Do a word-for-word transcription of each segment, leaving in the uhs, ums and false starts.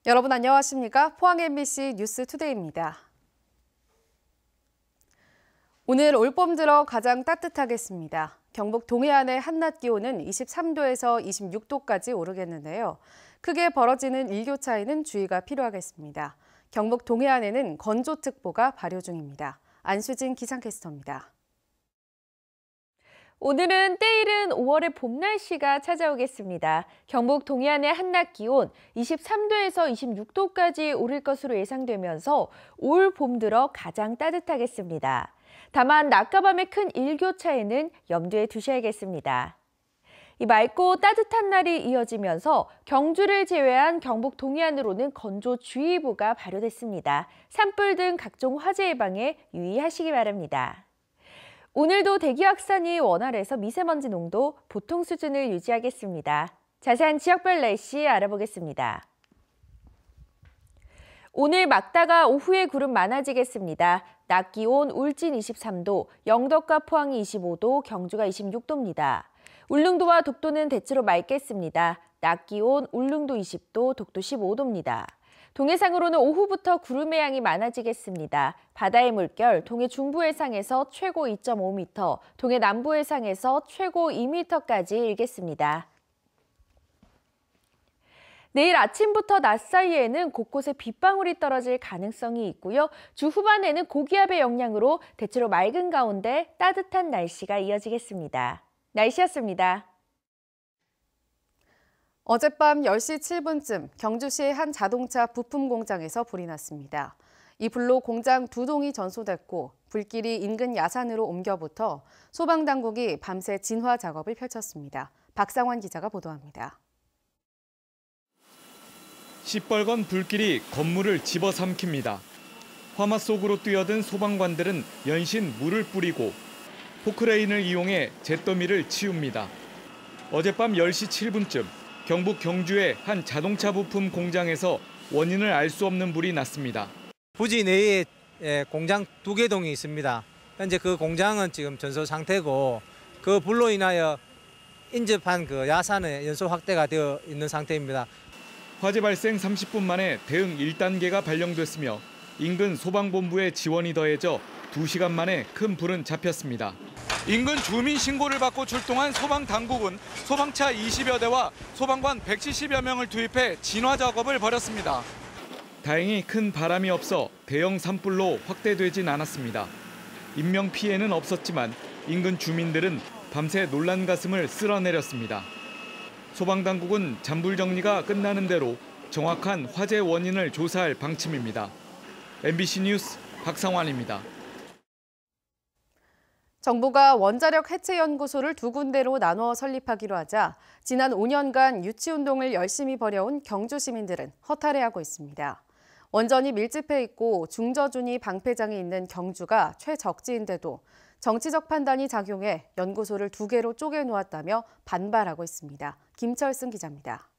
여러분 안녕하십니까? 포항 엠비씨 뉴스투데이입니다. 오늘 올봄 들어 가장 따뜻하겠습니다. 경북 동해안의 한낮 기온은 이십삼 도에서 이십육 도까지 오르겠는데요. 크게 벌어지는 일교차에는 주의가 필요하겠습니다. 경북 동해안에는 건조특보가 발효 중입니다. 안수진 기상캐스터입니다. 오늘은 때이른 오월의 봄 날씨가 찾아오겠습니다. 경북 동해안의 한낮 기온 이십삼 도에서 이십육 도까지 오를 것으로 예상되면서 올 봄 들어 가장 따뜻하겠습니다. 다만 낮과 밤의 큰 일교차에는 염두에 두셔야겠습니다. 이 맑고 따뜻한 날이 이어지면서 경주를 제외한 경북 동해안으로는 건조주의보가 발효됐습니다. 산불 등 각종 화재 예방에 유의하시기 바랍니다. 오늘도 대기 확산이 원활해서 미세먼지 농도 보통 수준을 유지하겠습니다. 자세한 지역별 날씨 알아보겠습니다. 오늘 막다가 오후에 구름 많아지겠습니다. 낮 기온 울진 이십삼 도, 영덕과 포항이 이십오 도, 경주가 이십육 도입니다. 울릉도와 독도는 대체로 맑겠습니다. 낮 기온 울릉도 이십 도, 독도 십오 도입니다. 동해상으로는 오후부터 구름의 양이 많아지겠습니다. 바다의 물결, 동해 중부 해상에서 최고 이 점 오 미터, 동해 남부 해상에서 최고 이 미터까지 일겠습니다. 내일 아침부터 낮 사이에는 곳곳에 빗방울이 떨어질 가능성이 있고요. 주 후반에는 고기압의 영향으로 대체로 맑은 가운데 따뜻한 날씨가 이어지겠습니다. 날씨였습니다. 어젯밤 열 시 칠 분쯤 경주시의 한 자동차 부품 공장에서 불이 났습니다. 이 불로 공장 두 동이 전소됐고 불길이 인근 야산으로 옮겨붙어 소방당국이 밤새 진화 작업을 펼쳤습니다. 박상환 기자가 보도합니다. 시뻘건 불길이 건물을 집어삼킵니다. 화마 속으로 뛰어든 소방관들은 연신 물을 뿌리고 포크레인을 이용해 잿더미를 치웁니다. 어젯밤 열 시 칠 분쯤 경북 경주의 한 자동차 부품 공장에서 원인을 알 수 없는 불이 났습니다. 부지 내에 공장 두 개 동이 있습니다. 현재 그 공장은 지금 전소 상태고 그 불로 인하여 인접한 그 야산의 연소 확대가 되어 있는 상태입니다. 화재 발생 삼십 분 만에 대응 일 단계가 발령됐으며 인근 소방본부의 지원이 더해져 두 시간 만에 큰 불은 잡혔습니다. 인근 주민 신고를 받고 출동한 소방당국은 소방차 이십여 대와 소방관 백칠십여 명을 투입해 진화 작업을 벌였습니다. 다행히 큰 바람이 없어 대형 산불로 확대되진 않았습니다. 인명 피해는 없었지만 인근 주민들은 밤새 놀란 가슴을 쓸어내렸습니다. 소방당국은 잔불 정리가 끝나는 대로 정확한 화재 원인을 조사할 방침입니다. 엠비씨 뉴스 박상환입니다. 정부가 원자력 해체 연구소를 두 군데로 나눠 설립하기로 하자 지난 오 년간 유치운동을 열심히 벌여온 경주 시민들은 허탈해하고 있습니다. 원전이 밀집해 있고 중저준위 방패장이 있는 경주가 최적지인데도 정치적 판단이 작용해 연구소를 두 개로 쪼개놓았다며 반발하고 있습니다. 김철승 기자입니다.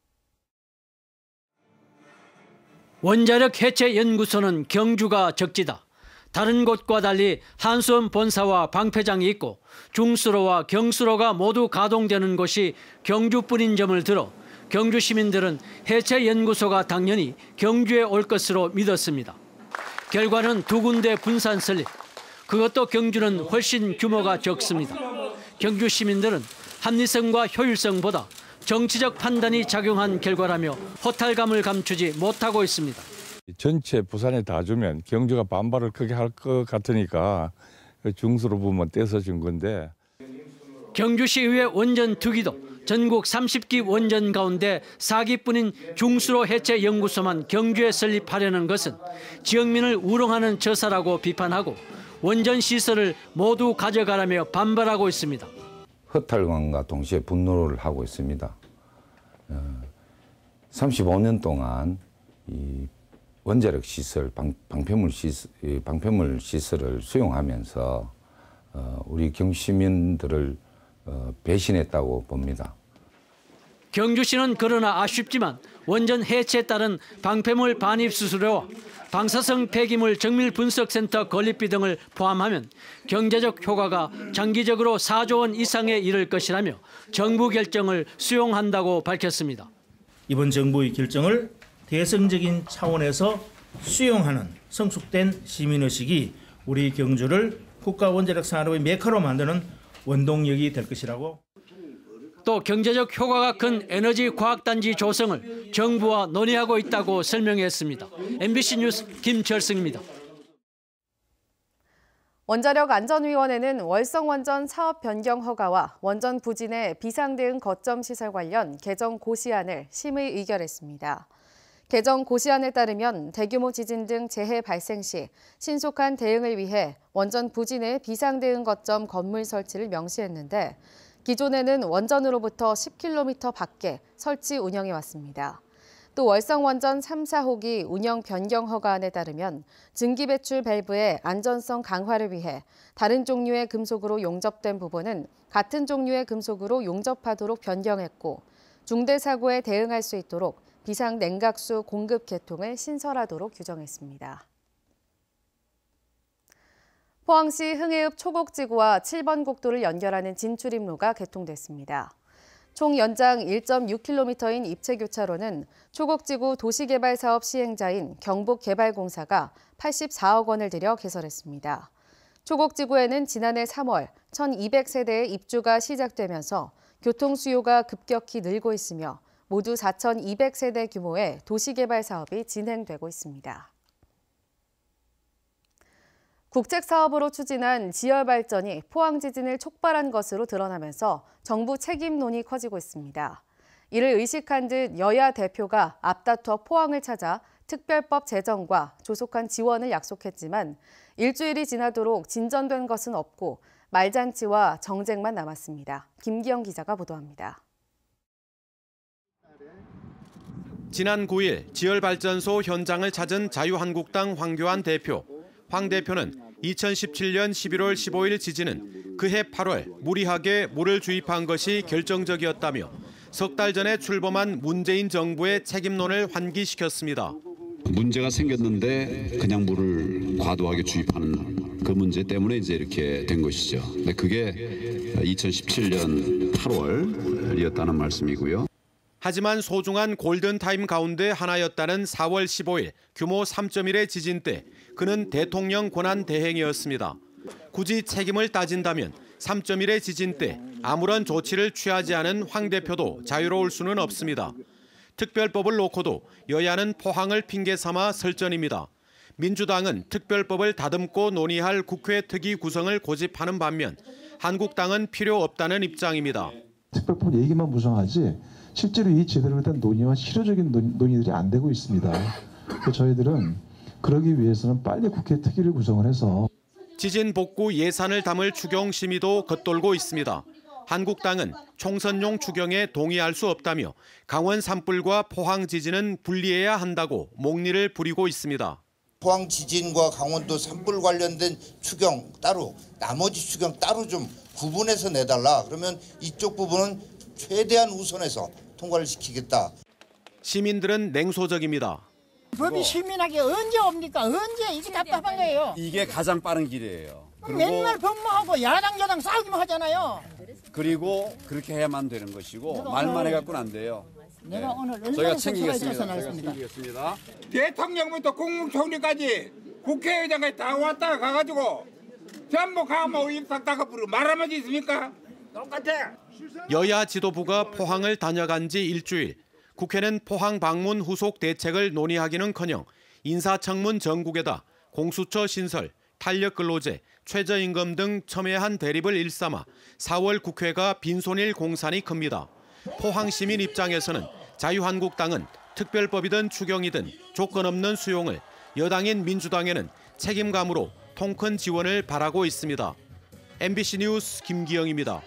원자력 해체 연구소는 경주가 적지다. 다른 곳과 달리 한수원 본사와 방패장이 있고 중수로와 경수로가 모두 가동되는 곳이 경주뿐인 점을 들어 경주 시민들은 해체 연구소가 당연히 경주에 올 것으로 믿었습니다. 결과는 두 군데 분산 설립. 그것도 경주는 훨씬 규모가 적습니다. 경주 시민들은 합리성과 효율성보다 정치적 판단이 작용한 결과라며 허탈감을 감추지 못하고 있습니다. 전체 부산에 다 주면 경주가 반발을 크게 할 것 같으니까 중수로 보면 떼서 준 건데. 경주시의회 원전 두 기도, 전국 삼십 기 원전 가운데 사 기뿐인 중수로 해체 연구소만 경주에 설립하려는 것은 지역민을 우롱하는 처사라고 비판하고 원전 시설을 모두 가져가라며 반발하고 있습니다. 허탈감과 동시에 분노를 하고 있습니다. 삼십오 년 동안 이 원자력 시설, 방, 방패물 시설, 방패물 시설을 수용하면서 우리 경주 시민들을 배신했다고 봅니다. 경주시는 그러나 아쉽지만 원전 해체에 따른 방패물 반입 수수료와 방사성 폐기물 정밀 분석센터 건립비 등을 포함하면 경제적 효과가 장기적으로 사조 원 이상에 이를 것이라며 정부 결정을 수용한다고 밝혔습니다. 이번 정부의 결정을 대승적인 차원에서 수용하는 성숙된 시민의식이 우리 경주를 국가 원자력 산업의 메카로 만드는 원동력이 될 것이라고. 또 경제적 효과가 큰 에너지 과학단지 조성을 정부와 논의하고 있다고 설명했습니다. 엠비씨 뉴스 김철승입니다. 원자력안전위원회는 월성원전 사업 변경 허가와 원전 부진의 비상대응 거점 시설 관련 개정 고시안을 심의 의결했습니다. 개정 고시안에 따르면 대규모 지진 등 재해 발생 시 신속한 대응을 위해 원전 부진의 비상대응 거점 건물 설치를 명시했는데 기존에는 원전으로부터 십 킬로미터 밖에 설치 운영해 왔습니다. 또 월성원전 삼, 사호기 운영 변경 허가안에 따르면 증기 배출 밸브의 안전성 강화를 위해 다른 종류의 금속으로 용접된 부분은 같은 종류의 금속으로 용접하도록 변경했고 중대 사고에 대응할 수 있도록 비상 냉각수 공급 계통을 신설하도록 규정했습니다. 포항시 흥해읍 초곡지구와 칠 번 국도를 연결하는 진출입로가 개통됐습니다. 총 연장 일 점 육 킬로미터인 입체교차로는 초곡지구 도시개발사업 시행자인 경북개발공사가 팔십사억 원을 들여 개설했습니다. 초곡지구에는 지난해 삼월 천이백 세대의 입주가 시작되면서 교통 수요가 급격히 늘고 있으며 모두 사천이백 세대 규모의 도시개발 사업이 진행되고 있습니다. 국책사업으로 추진한 지열발전이 포항 지진을 촉발한 것으로 드러나면서 정부 책임론이 커지고 있습니다. 이를 의식한 듯 여야 대표가 앞다퉈 포항을 찾아 특별법 제정과 조속한 지원을 약속했지만 일주일이 지나도록 진전된 것은 없고 말잔치와 정쟁만 남았습니다. 김기영 기자가 보도합니다. 지난 구 일 지열발전소 현장을 찾은 자유한국당 황교안 대표. 황 대표는 이천십칠 년 십일월 십오일 지진은 그해 팔월 무리하게 물을 주입한 것이 결정적이었다며 석 달 전에 출범한 문재인 정부의 책임론을 환기시켰습니다. 문제가 생겼는데 그냥 물을 과도하게 주입하는 그 문제 때문에 이제 이렇게 된 것이죠. 근데 그게 이천십칠 년 팔월이었다는 말씀이고요. 하지만 소중한 골든타임 가운데 하나였다는 사월 십오일 규모 삼 점 일의 지진 때 그는 대통령 권한 대행이었습니다. 굳이 책임을 따진다면 삼 점 일의 지진 때 아무런 조치를 취하지 않은 황 대표도 자유로울 수는 없습니다. 특별법을 놓고도 여야는 포항을 핑계 삼아 설전입니다. 민주당은 특별법을 다듬고 논의할 국회 특위 구성을 고집하는 반면 한국당은 필요 없다는 입장입니다. 특별법 얘기만 무성하지 실제로 이 제대로 된 논의와 실효적인 논의들이 안 되고 있습니다. 그래서 저희들은 그러기 위해서는 빨리 국회 특위를 구성을 해서 지진 복구 예산을 담을 추경 심의도 겉돌고 있습니다. 한국당은 총선용 추경에 동의할 수 없다며 강원 산불과 포항 지진은 분리해야 한다고 목리를 부리고 있습니다. 포항 지진과 강원도 산불 관련된 추경 따로, 나머지 추경 따로 좀 구분해서 내달라. 그러면 이쪽 부분은 최대한 우선해서 통과를 시키겠다. 시민들은 냉소적입니다. 법이 시민에게 언제 옵니까? 언제? 이게 답답한 거예요. 이게 가장 빠른 길이에요. 맨날 법무하고 야당 여당 싸우기만 하잖아요. 그리고 그렇게 해야만 되는 것이고 말만 해갖고는 안 돼요. 내가 네. 오늘 저희가 챙기겠습니다. 저희가 챙기겠습니다. 대통령부터 국무총리까지 국회의장까지 다 왔다가 가가지고 전부 가면 입싹다가 부르 말 한마디 있습니까? 똑같아. 여야 지도부가 포항을 다녀간 지 일주일. 국회는 포항 방문 후속 대책을 논의하기는커녕 인사청문 전국에다 공수처 신설, 탄력근로제, 최저임금 등 첨예한 대립을 일삼아 사월 국회가 빈손일 공산이 큽니다. 포항 시민 입장에서는 자유한국당은 특별법이든 추경이든 조건 없는 수용을, 여당인 민주당에는 책임감으로 통큰 지원을 바라고 있습니다. 엠비씨 뉴스 김기영입니다.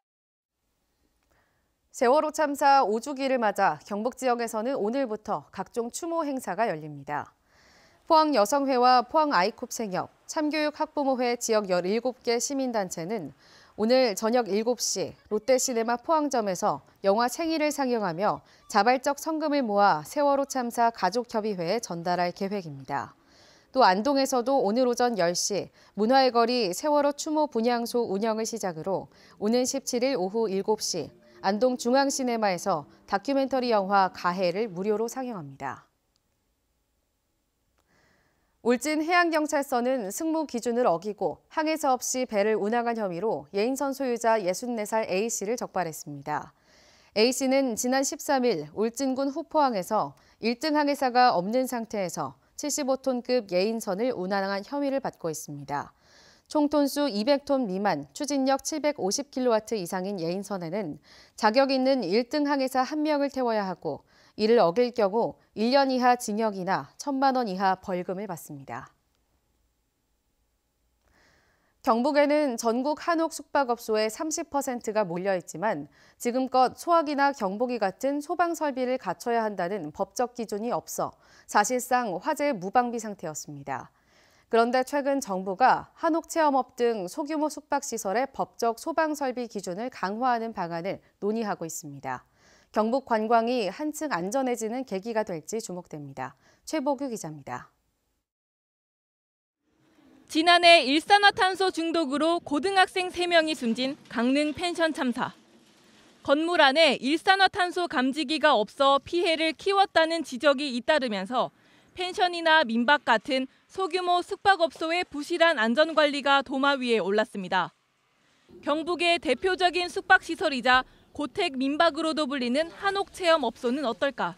세월호 참사 오 주기를 맞아 경북 지역에서는 오늘부터 각종 추모 행사가 열립니다. 포항 여성회와 포항 아이콥 생협, 참교육 학부모회 지역 열일곱 개 시민단체는 오늘 저녁 일곱 시 롯데시네마 포항점에서 영화 생일을 상영하며 자발적 성금을 모아 세월호 참사 가족협의회에 전달할 계획입니다. 또 안동에서도 오늘 오전 열 시 문화의 거리 세월호 추모 분향소 운영을 시작으로 오는 십칠 일 오후 일곱 시 안동 중앙시네마에서 다큐멘터리 영화 가해를 무료로 상영합니다. 울진 해양경찰서는 승무 기준을 어기고 항해사 없이 배를 운항한 혐의로 예인선 소유자 예순네 살 A씨를 적발했습니다. A씨는 지난 십삼 일 울진군 후포항에서 일 등 항해사가 없는 상태에서 칠십오 톤급 예인선을 운항한 혐의를 받고 있습니다. 총 톤수 이백 톤 미만, 추진력 칠백오십 킬로와트 이상인 예인선에는 자격 있는 일 등 항해사 한 명을 태워야 하고 이를 어길 경우 일 년 이하 징역이나 천만 원 이하 벌금을 받습니다. 경북에는 전국 한옥 숙박업소의 삼십 퍼센트가 몰려있지만 지금껏 소화기나 경보기 같은 소방 설비를 갖춰야 한다는 법적 기준이 없어 사실상 화재 무방비 상태였습니다. 그런데 최근 정부가 한옥 체험업 등 소규모 숙박시설의 법적 소방 설비 기준을 강화하는 방안을 논의하고 있습니다. 경북 관광이 한층 안전해지는 계기가 될지 주목됩니다. 최보규 기자입니다. 지난해 일산화탄소 중독으로 고등학생 세 명이 숨진 강릉 펜션 참사. 건물 안에 일산화탄소 감지기가 없어 피해를 키웠다는 지적이 잇따르면서 펜션이나 민박 같은 소규모 숙박업소의 부실한 안전관리가 도마 위에 올랐습니다. 경북의 대표적인 숙박시설이자 고택 민박으로도 불리는 한옥체험업소는 어떨까?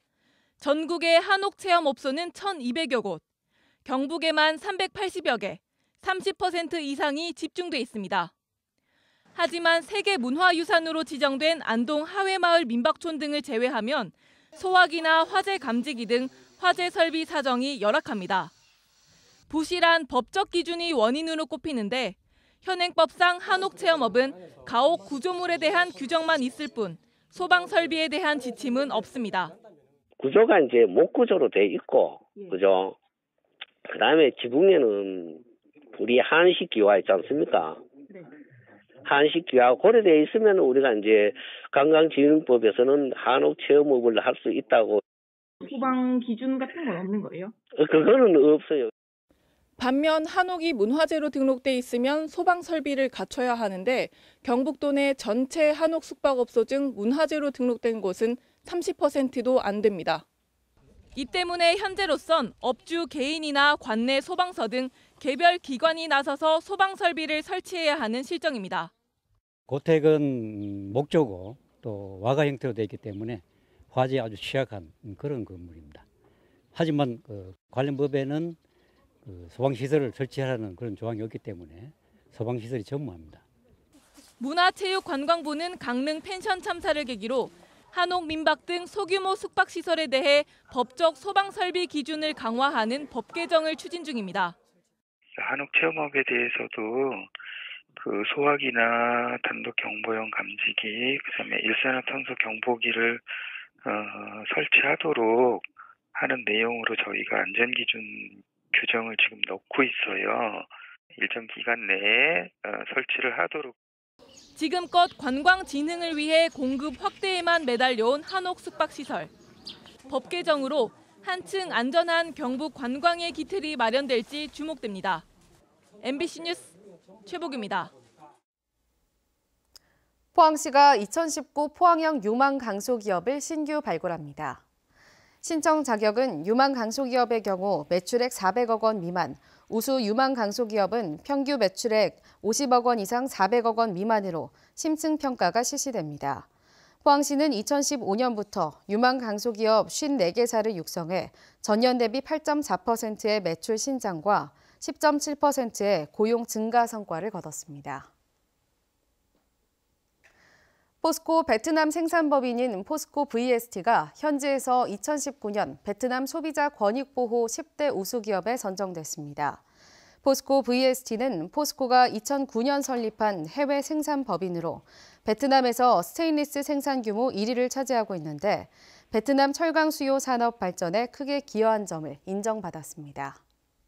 전국의 한옥체험업소는 천이백여 곳, 경북에만 삼백팔십여 개, 삼십 퍼센트 이상이 집중돼 있습니다. 하지만 세계문화유산으로 지정된 안동 하회마을 민박촌 등을 제외하면 소화기나 화재 감지기 등 화재 설비 사정이 열악합니다. 부실한 법적 기준이 원인으로 꼽히는데 현행법상 한옥체험업은 가옥 구조물에 대한 규정만 있을 뿐 소방 설비에 대한 지침은 없습니다. 구조가 이제 목구조로 돼 있고, 그죠? 그다음에 지붕에는 우리 한식 기와 있지 않습니까? 한식 기와 고려되어 있으면 우리가 이제 관광진흥법에서는 한옥 체험업을 할 수 있다고. 소방 기준 같은 건 없는 거예요? 그거는 없어요. 반면 한옥이 문화재로 등록돼 있으면 소방 설비를 갖춰야 하는데 경북도 내 전체 한옥 숙박업소 중 문화재로 등록된 곳은 삼십 퍼센트도 안 됩니다. 이 때문에 현재로선 업주 개인이나 관내 소방서 등 개별 기관이 나서서 소방 설비를 설치해야 하는 실정입니다. 고택은 목조고 또 와가 형태로 되어 있기 때문에 화재에 아주 취약한 그런 건물입니다. 하지만 그 관련 법에는 그 소방시설을 설치하라는 그런 조항이 없기 때문에 소방시설이 전무합니다. 문화체육관광부는 강릉 펜션 참사를 계기로 한옥 민박 등 소규모 숙박시설에 대해 법적 소방설비 기준을 강화하는 법 개정을 추진 중입니다. 한옥 체험업에 대해서도 그 소화기나 단독 경보용 감지기, 그다음에 일산화탄소 경보기를 어, 설치하도록 하는 내용으로 저희가 안전기준 규정을 지금 넣고 있어요. 일정 기간 내에 어, 설치를 하도록. 지금껏 관광 진흥을 위해 공급 확대에만 매달려온 한옥 숙박시설. 법 개정으로 한층 안전한 경북 관광의 기틀이 마련될지 주목됩니다. 엠비씨 뉴스 최보규입니다. 포항시가 이천십구 포항형 유망 강소기업을 신규 발굴합니다. 신청 자격은 유망 강소기업의 경우 매출액 사백억 원 미만, 우수 유망 강소기업은 평균 매출액 오십억 원 이상 사백억 원 미만으로 심층 평가가 실시됩니다. 포항시는 이천십오 년부터 유망 강소기업 오십사 개사를 육성해 전년 대비 팔 점 사 퍼센트의 매출 신장과 십 점 칠 퍼센트의 고용 증가 성과를 거뒀습니다. 포스코 베트남 생산법인인 포스코 브이에스티가 현지에서 이천십구 년 베트남 소비자 권익보호 십 대 우수기업에 선정됐습니다. 포스코 브이에스티는 포스코가 이천구 년 설립한 해외 생산법인으로 베트남에서 스테인리스 생산 규모 일 위를 차지하고 있는데 베트남 철강 수요 산업 발전에 크게 기여한 점을 인정받았습니다.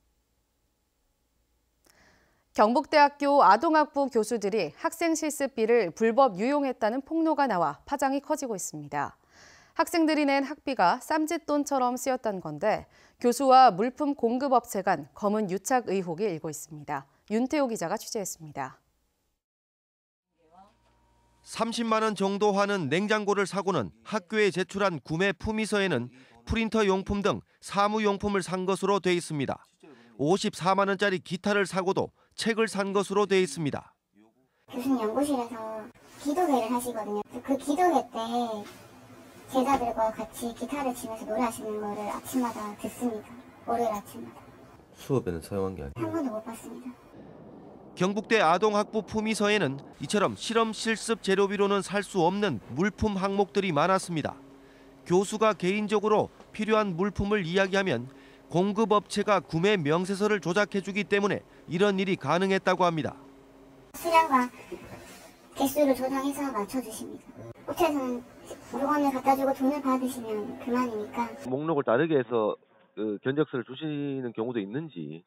경북대학교 아동학부 교수들이 학생 실습비를 불법 유용했다는 폭로가 나와 파장이 커지고 있습니다. 학생들이 낸 학비가 쌈짓돈처럼 쓰였던 건데 교수와 물품 공급업체 간 검은 유착 의혹이 일고 있습니다. 윤태호 기자가 취재했습니다. 삼십만 원 정도 하는 냉장고를 사고는 학교에 제출한 구매 품위서에는 프린터 용품 등 사무용품을 산 것으로 돼 있습니다. 오십사만 원짜리 기타를 사고도 책을 산 것으로 돼 있습니다. 교수님 연구실에서 기도회를 하시거든요. 그 기도회 때 제자들과 같이 기타를 치면서 노래하시는 거를 아침마다 듣습니다. 월요일 아침마다. 수업에는 사용한 게 아니에요? 한 번도 못 봤습니다. 경북대 아동학부 품위서에는 이처럼 실험 실습 재료비로는 살 수 없는 물품 항목들이 많았습니다. 교수가 개인적으로 필요한 물품을 이야기하면 공급업체가 구매 명세서를 조작해주기 때문에 이런 일이 가능했다고 합니다. 수량과 개수를 조정해서 맞춰주십니다. 업체에서는 물건을 갖다 주고 돈을 받으시면 그만이니까. 목록을 다르게 해서 그 견적서를 주시는 경우도 있는지.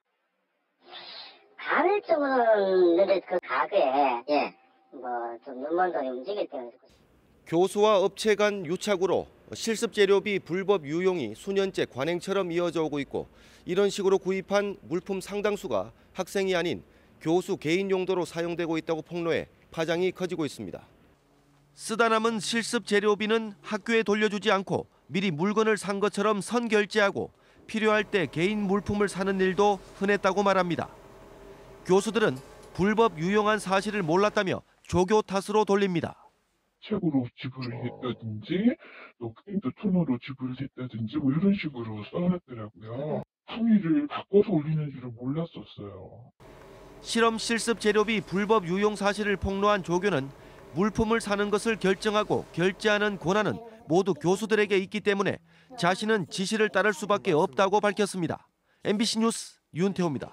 간헐적으로는 그 가게에 예, 뭐좀 눈먼돈이 움직일 때는. 교수와 업체 간 유착으로 실습 재료비 불법 유용이 수년째 관행처럼 이어져 오고 있고 이런 식으로 구입한 물품 상당수가 학생이 아닌 교수 개인 용도로 사용되고 있다고 폭로해 파장이 커지고 있습니다. 쓰다 남은 실습 재료비는 학교에 돌려주지 않고 미리 물건을 산 것처럼 선결제하고 필요할 때 개인 물품을 사는 일도 흔했다고 말합니다. 교수들은 불법 유용한 사실을 몰랐다며 조교 탓으로 돌립니다. 책으로 지불을 했다든지 또 핸드폰으로 지불을 했다든지 뭐 이런 식으로 써놨더라고요. 품위를 바꿔서 올리는 줄은 몰랐었어요. 실험 실습 재료비 불법 유용 사실을 폭로한 조교는 물품을 사는 것을 결정하고 결제하는 권한은 모두 교수들에게 있기 때문에 자신은 지시를 따를 수밖에 없다고 밝혔습니다. 엠비씨 뉴스 윤태호입니다.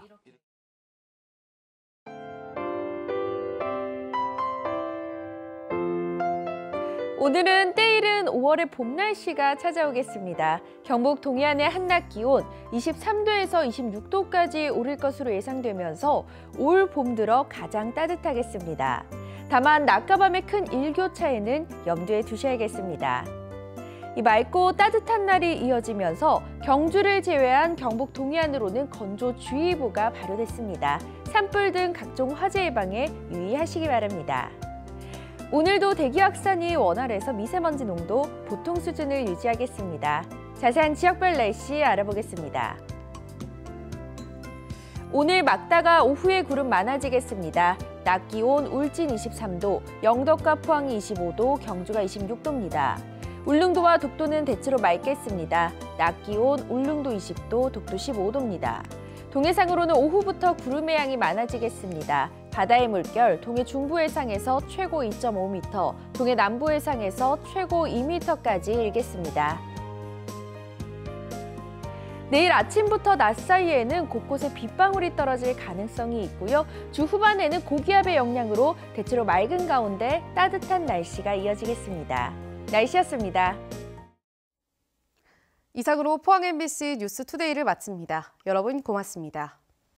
오늘은 때이른 오월의 봄 날씨가 찾아오겠습니다. 경북 동해안의 한낮 기온 이십삼 도에서 이십육 도까지 오를 것으로 예상되면서 올 봄 들어 가장 따뜻하겠습니다. 다만 낮과 밤의 큰 일교차에는 염두에 두셔야겠습니다. 이 맑고 따뜻한 날이 이어지면서 경주를 제외한 경북 동해안으로는 건조주의보가 발효됐습니다. 산불 등 각종 화재 예방에 유의하시기 바랍니다. 오늘도 대기 확산이 원활해서 미세먼지 농도 보통 수준을 유지하겠습니다. 자세한 지역별 날씨 알아보겠습니다. 오늘 막다가 오후에 구름 많아지겠습니다. 낮 기온 울진 이십삼 도, 영덕과 포항이 이십오 도, 경주가 이십육 도입니다. 울릉도와 독도는 대체로 맑겠습니다. 낮 기온 울릉도 이십 도, 독도 십오 도입니다. 동해상으로는 오후부터 구름의 양이 많아지겠습니다. 바다의 물결, 동해 중부 해상에서 최고 이 점 오 미터, 동해 남부 해상에서 최고 이 미터까지 일겠습니다. 내일 아침부터 낮 사이에는 곳곳에 빗방울이 떨어질 가능성이 있고요. 주 후반에는 고기압의 영향으로 대체로 맑은 가운데 따뜻한 날씨가 이어지겠습니다. 날씨였습니다. 이상으로 포항 엠비씨 뉴스 투데이를 마칩니다. 여러분 고맙습니다.